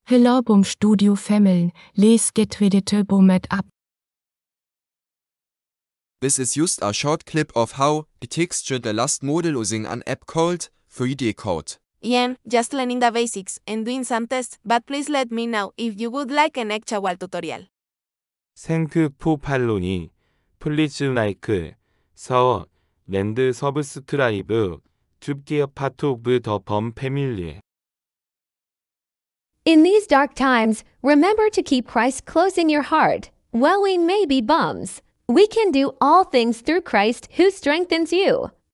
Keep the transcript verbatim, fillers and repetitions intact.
Hello bom Studio Familjen, les getredete bomet up. This is just a short clip of how the texture the last model using an app called three D Code. Ian, just learning the basics and doing some tests, but please let me know if you would like an actual tutorial. 생크 포팔론이 플리즈 라이크 서 랜드 서브스크라이브 줍기어 파트 오브 더 범 패밀리. In these dark times, remember to keep Christ close in your heart. While we may be bums, we can do all things through Christ who strengthens you.